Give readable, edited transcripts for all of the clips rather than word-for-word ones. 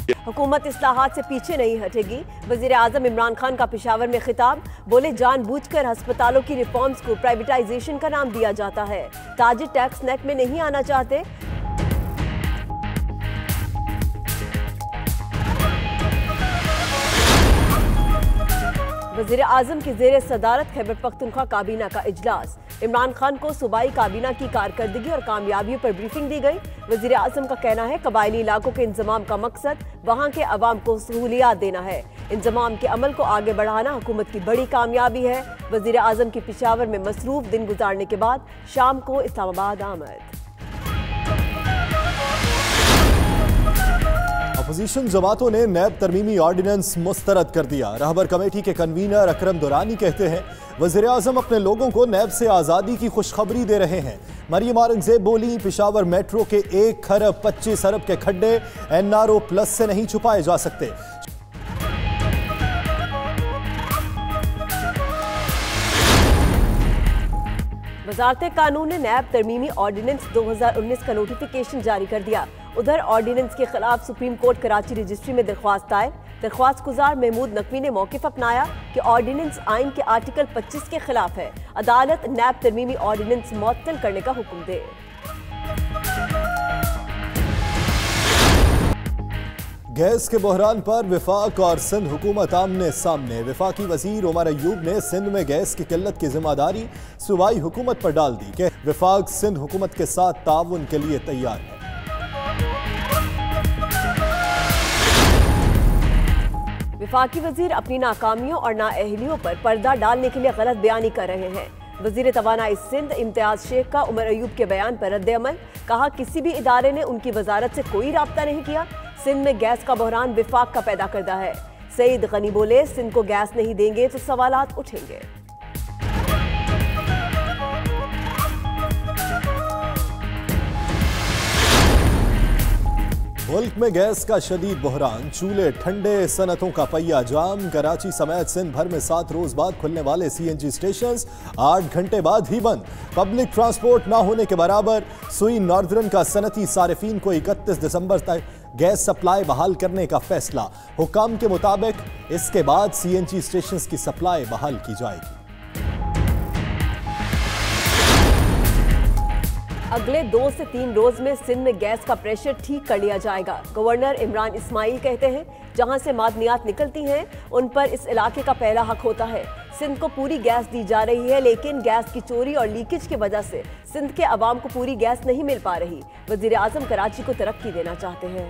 हुकूमत इस्लाहात से पीछे नहीं हटेगी। वजीर आजम इमरान खान का पेशावर में खिताब, बोले जानबूझकर अस्पतालों की रिफॉर्म्स को प्राइवेटाइजेशन का नाम दिया जाता है। ताजिर टैक्स नेट में नहीं आना चाहते। वजीर आजम की जेर सदारत खैबर पख्तूनख्वा काबीना का इजलास। इमरान खान को सूबाई काबीना की कारकर्दगी और कामयाबियों पर ब्रीफिंग दी गई। वजीर आजम का कहना है कबायली इलाकों के इंजमाम का मकसद वहां के अवाम को सहूलियात देना है। इंजमाम के अमल को आगे बढ़ाना हुकूमत की बड़ी कामयाबी है। वजीर आजम की पेशावर में मसरूफ दिन गुजारने के बाद शाम को इस्लामाबाद आमद। अपोजिशन जमातों ने नैब तरमीमी ऑर्डिनेंस मुस्तरद कर दिया। रहबर कमेटी के कन्वीनर अकरम दुरानी कहते हैं वज़ीर आज़म अपने लोगों को नैब से आज़ादी की खुशखबरी दे रहे हैं। मरियम औरंगजेब बोली पेशावर मेट्रो के 1 खरब 25 अरब के खड्डे NRO प्लस से नहीं छुपाए जा सकते। वज़ारत कानून ने नैब तरमीमी ऑर्डिनेंस 2019 का नोटिफिकेशन जारी कर दिया। उधर ऑर्डिनेंस के खिलाफ सुप्रीम कोर्ट कराची रजिस्ट्री में दरख्वास्त दायर। दरख्वास्त गुजार महमूद नकवी ने मौक़िफ़ अपनाया कि ऑर्डिनेंस आइन के आर्टिकल 25 के खिलाफ है। अदालत नैब तरमीमी ऑर्डिनेंस मुअत्तल करने का हुक्म दे। गैस के बहरान पर विफाक और सिंध हुकूमत आमने सामने। विफाकी वजीर उमर अयूब ने सिंध में गैस की किल्लत की जिम्मेदारी सूबाई हुकूमत पर डाल दी कि विफाक सिंध हुकूमत के साथ ताउन के लिए तैयार है। विफाकी वजीर अपनी नाकामियों और नाअहलियों पर पर्दा डालने के लिए गलत बयानी कर रहे हैं। वजीर तवानाई सिंध इम्तियाज शेख का उमर अयूब के बयान पर रद्द-ए-अमल। कहा किसी भी इदारे ने उनकी वजारत से कोई राब्ता नहीं किया। सिंध में गैस का बहरान विफाक का पैदा करदा है। सईद गनी बोले सिंध को गैस नहीं देंगे तो सवालात उठेंगे। मुल्क में गैस का शदीद बहरान, चूल्हे ठंडे, सनतों का पहिया जाम। कराची समेत सिंध भर में 7 रोज बाद खुलने वाले CNG स्टेशंस 8 घंटे बाद ही बंद। पब्लिक ट्रांसपोर्ट ना होने के बराबर। सुई नॉर्दर्न का सनती सारिफीन को 31 दिसंबर तक गैस सप्लाई बहाल करने का फैसला। हुकाम के मुताबिक इसके बाद CNG स्टेशंस की सप्लाई बहाल की जाएगी। अगले 2 से 3 रोज में सिंध में गैस का प्रेशर ठीक कर लिया जाएगा। गवर्नर इमरान इस्माइल कहते हैं जहां से मादनियात निकलती हैं उन पर इस इलाके का पहला हक होता है। सिंध को पूरी गैस दी जा रही है लेकिन गैस की चोरी और लीकेज की वजह से सिंध के अवाम को पूरी गैस नहीं मिल पा रही। वजीर आजम कराची को तरक्की देना चाहते हैं।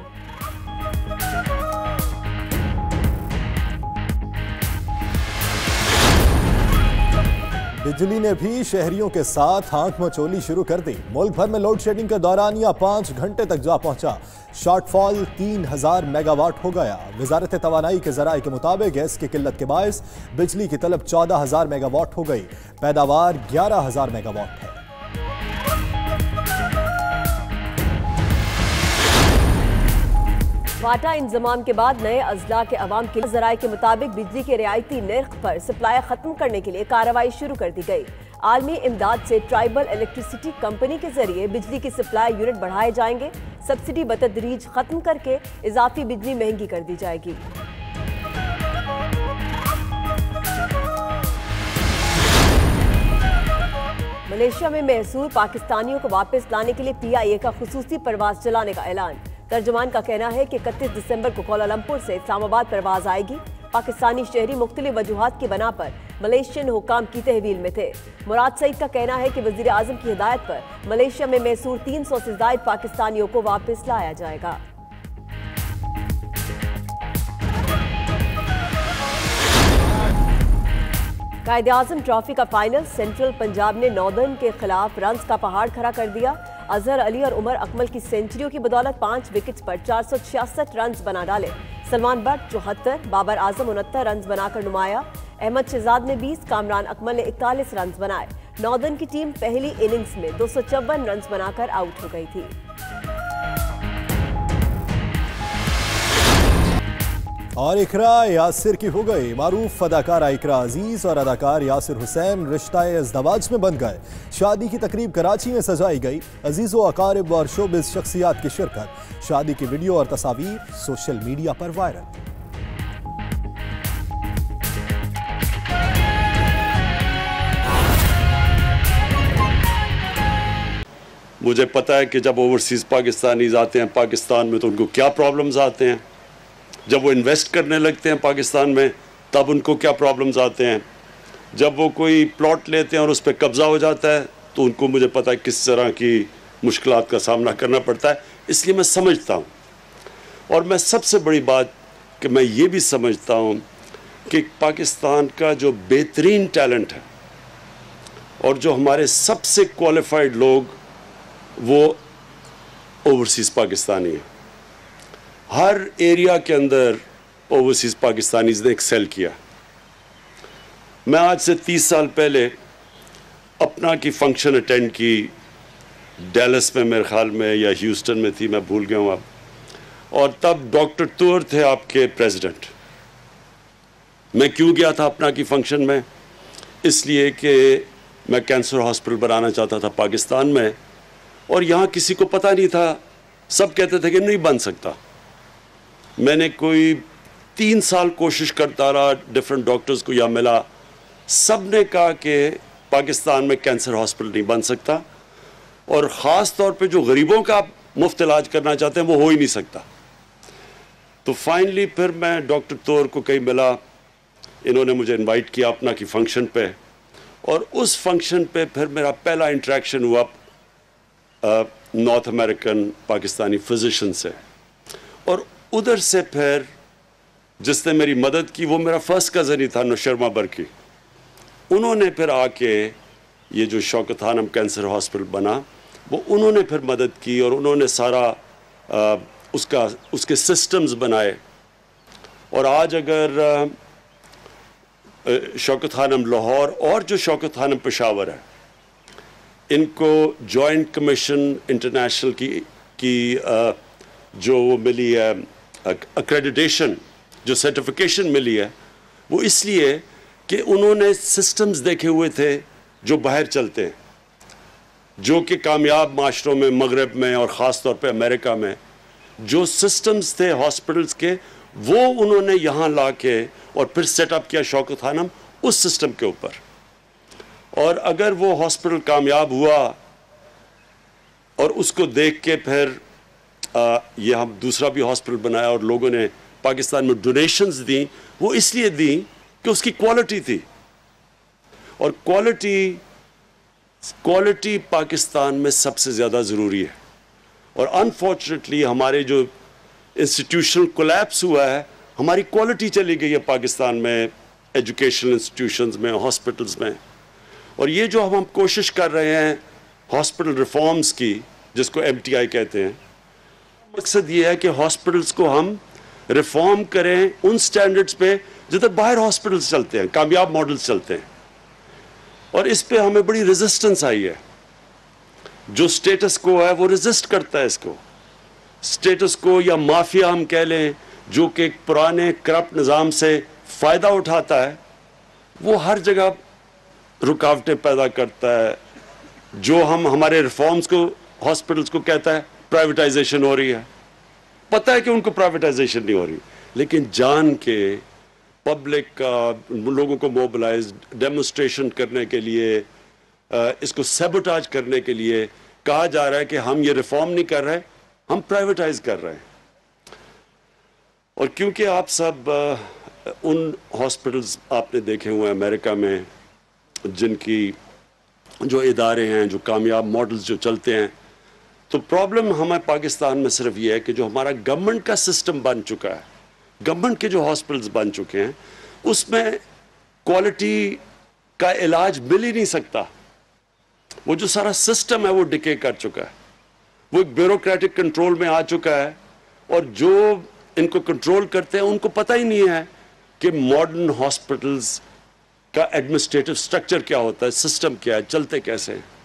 बिजली ने भी शहरियों के साथ आंख मचोली शुरू कर दी। मुल्क भर में लोड शेडिंग के दौरान या 5 घंटे तक जा पहुंचा। शॉर्टफॉल 3000 मेगावाट हो गया। वजारत तवानाई के जराये के मुताबिक गैस की किल्लत के बायस बिजली की तलब 14,000 मेगावाट हो गई। पैदावार 11,000 मेगावाट है। वाटा इंजमाम के बाद नए अजला के अवाम के जराये के मुताबिक बिजली के रियायती निर्ख पर सप्लाई खत्म करने के लिए कार्रवाई शुरू कर दी गई। आलमी इमदाद से ट्राइबल इलेक्ट्रिसिटी कंपनी के जरिए बिजली की सप्लाई यूनिट बढ़ाए जाएंगे। सब्सिडी बतदरीज खत्म करके इजाफी बिजली महंगी कर दी जाएगी। मलेशिया में महसूर पाकिस्तानियों को वापस लाने के लिए PIA का खुसूसी परवाज चलाने का ऐलान। तर्जुमान का कहना है कि 31 दिसंबर को कोलालमपुर से इस्लामाबाद परवाज आएगी। पाकिस्तानी शहरी मुख्तलिफ वजूहात की बना पर मलेशियन हुकाम की तहवील में थे। मुराद सईद का कहना है कि वजीर आजम की हिदायत पर मलेशिया में महसूर 300 से जायद पाकिस्तानियों को वापस लाया जाएगा। कायद-ए-आज़म ट्रॉफी का फाइनल सेंट्रल पंजाब ने नॉर्दर्न के खिलाफ रन्स का पहाड़ खड़ा कर दिया। अजहर अली और उमर अकमल की सेंचुरियों की बदौलत 5 विकेट्स पर 466 रन्स बना डाले। सलमान बट 74, बाबर आजम 69 रन्स बनाकर नुमाया। अहमद शहजाद ने 20, कामरान अकमल ने 41 रन्स बनाए। नॉर्दर्न की टीम पहली इनिंग्स में 254 रन्स बनाकर आउट हो गई थी। और इकरा यासिर की हो गई। मारूफ अदाकारा इकरा अजीज और अदाकार यासिर हुसैन रिश्ता इज़्दवाज में बन गए। शादी की तकरीब कराची में सजाई गई। अजीज़ो अकारिब और शोबिज़ शख्सियात की शिरकत। शादी की वीडियो और तस्वीर सोशल मीडिया पर वायरल। मुझे पता है कि जब ओवरसीज़ पाकिस्तानीज आते हैं पाकिस्तान में तो उनको क्या प्रॉब्लम्स आते हैं। जब वो इन्वेस्ट करने लगते हैं पाकिस्तान में तब उनको क्या प्रॉब्लम्स आते हैं। जब वो कोई प्लॉट लेते हैं और उस पर कब्ज़ा हो जाता है तो उनको मुझे पता है किस तरह की मुश्किलात का सामना करना पड़ता है। इसलिए मैं समझता हूँ, और मैं सबसे बड़ी बात कि मैं ये भी समझता हूँ कि पाकिस्तान का जो बेहतरीन टैलेंट है और जो हमारे सबसे क्वालिफाइड लोग वो ओवरसीज़ पाकिस्तानी हैं। हर एरिया के अंदर ओवरसीज़ पाकिस्तानीज ने एक्सेल किया। मैं आज से 30 साल पहले अपना की फंक्शन अटेंड की डैलस में, मेरे ख्याल में या ह्यूस्टन में थी, मैं भूल गया हूँ अब। और तब डॉक्टर तूर थे आपके प्रेसिडेंट। मैं क्यों गया था अपना की फंक्शन में? इसलिए कि मैं कैंसर हॉस्पिटल बनाना चाहता था पाकिस्तान में, और यहाँ किसी को पता नहीं था। सब कहते थे कि नहीं बन सकता। मैंने कोई 3 साल कोशिश करता रहा, डिफरेंट डॉक्टर्स को यहाँ मिला, सब ने कहा कि पाकिस्तान में कैंसर हॉस्पिटल नहीं बन सकता, और ख़ास तौर पे जो गरीबों का आप मुफ्त इलाज करना चाहते हैं वो हो ही नहीं सकता। तो फाइनली फिर मैं डॉक्टर तोर को कहीं मिला, इन्होंने मुझे इनवाइट किया अपना की फंक्शन पे, और उस फंक्शन पे फिर मेरा पहला इंटरेक्शन हुआ नॉर्थ अमेरिकन पाकिस्तानी फिजिशियन से। और उधर से फिर जिसने मेरी मदद की वो मेरा फर्स्ट कज़न ही था, नौशरमा बरकी। उन्होंने फिर आके ये जो शौकत खानम कैंसर हॉस्पिटल बना वो उन्होंने फिर मदद की, और उन्होंने सारा उसके सिस्टम्स बनाए। और आज अगर शौकत खानम लाहौर और जो शौकत खानम पेशावर है, इनको जॉइंट कमीशन इंटरनेशनल की जो मिली है एक्रेडिटेशन, जो सर्टिफिकेशन मिली है, वो इसलिए कि उन्होंने सिस्टम्स देखे हुए थे जो बाहर चलते हैं, जो कि कामयाब माशरों में, मगरब में और ख़ास तौर पे अमेरिका में जो सिस्टम्स थे हॉस्पिटल्स के, वो उन्होंने यहाँ ला के और फिर सेटअप किया शौकत खानम उस सिस्टम के ऊपर। और अगर वो हॉस्पिटल कामयाब हुआ और उसको देख के फिर ये हम दूसरा भी हॉस्पिटल बनाया और लोगों ने पाकिस्तान में डोनेशंस दी, वो इसलिए दी कि उसकी क्वालिटी थी। और क्वालिटी पाकिस्तान में सबसे ज़्यादा ज़रूरी है। और अनफॉर्चुनेटली हमारे जो इंस्टीट्यूशनल कोलैप्स हुआ है, हमारी क्वालिटी चली गई है पाकिस्तान में, एजुकेशनल इंस्टीट्यूशंस में, हॉस्पिटल्स में। और ये जो हम कोशिश कर रहे हैं हॉस्पिटल रिफॉर्म्स की, जिसको MTI कहते हैं, मकसद ये है कि हॉस्पिटल्स को हम रिफॉर्म करें उन स्टैंडर्ड्स पे जिधर बाहर हॉस्पिटल्स चलते हैं, कामयाब मॉडल्स चलते हैं। और इस पे हमें बड़ी रेजिस्टेंस आई है। जो स्टेटस को है वो रेजिस्ट करता है इसको। स्टेटस को या माफिया हम कह लें, जो कि एक पुराने करप्ट निज़ाम से फ़ायदा उठाता है, वो हर जगह रुकावटें पैदा करता है। जो हम हमारे रिफॉर्म्स को, हॉस्पिटल्स को कहता है प्राइवेटाइजेशन हो रही है, पता है कि उनको प्राइवेटाइजेशन नहीं हो रही, लेकिन जान के पब्लिक का, लोगों को मोबिलाइज, डेमोन्स्ट्रेशन करने के लिए, इसको सैबोटाज करने के लिए कहा जा रहा है कि हम ये रिफॉर्म नहीं कर रहे, हम प्राइवेटाइज कर रहे हैं। और क्योंकि आप सब उन हॉस्पिटल्स आपने देखे हुए हैं अमेरिका में, जिनकी जो इदारे हैं, जो कामयाब मॉडल्स जो चलते हैं, तो प्रॉब्लम हमें पाकिस्तान में सिर्फ ये है कि जो हमारा गवर्नमेंट का सिस्टम बन चुका है, गवर्नमेंट के जो हॉस्पिटल्स बन चुके हैं, उसमें क्वालिटी का इलाज मिल ही नहीं सकता। वो जो सारा सिस्टम है वो डिके कर चुका है, वो एक ब्यूरोक्रेटिक कंट्रोल में आ चुका है। और जो इनको कंट्रोल करते हैं उनको पता ही नहीं है कि मॉडर्न हॉस्पिटल्स का एडमिनिस्ट्रेटिव स्ट्रक्चर क्या होता है, सिस्टम क्या है, चलते कैसे हैं।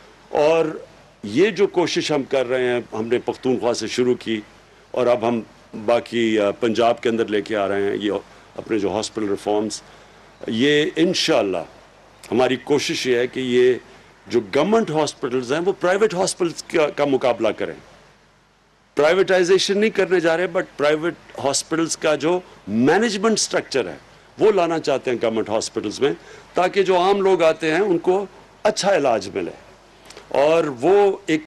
और ये जो कोशिश हम कर रहे हैं, हमने पख्तूनख्वा से शुरू की और अब हम बाकी पंजाब के अंदर लेके आ रहे हैं ये अपने जो हॉस्पिटल रिफॉर्म्स, ये इंशाअल्लाह हमारी कोशिश ये है कि ये जो गवर्नमेंट हॉस्पिटल्स हैं वो प्राइवेट हॉस्पिटल्स का मुकाबला करें। प्राइवेटाइजेशन नहीं करने जा रहे, बट प्राइवेट हॉस्पिटल्स का जो मैनेजमेंट स्ट्रक्चर है वो लाना चाहते हैं गवर्नमेंट हॉस्पिटल्स में, ताकि जो आम लोग आते हैं उनको अच्छा इलाज मिले और वो एक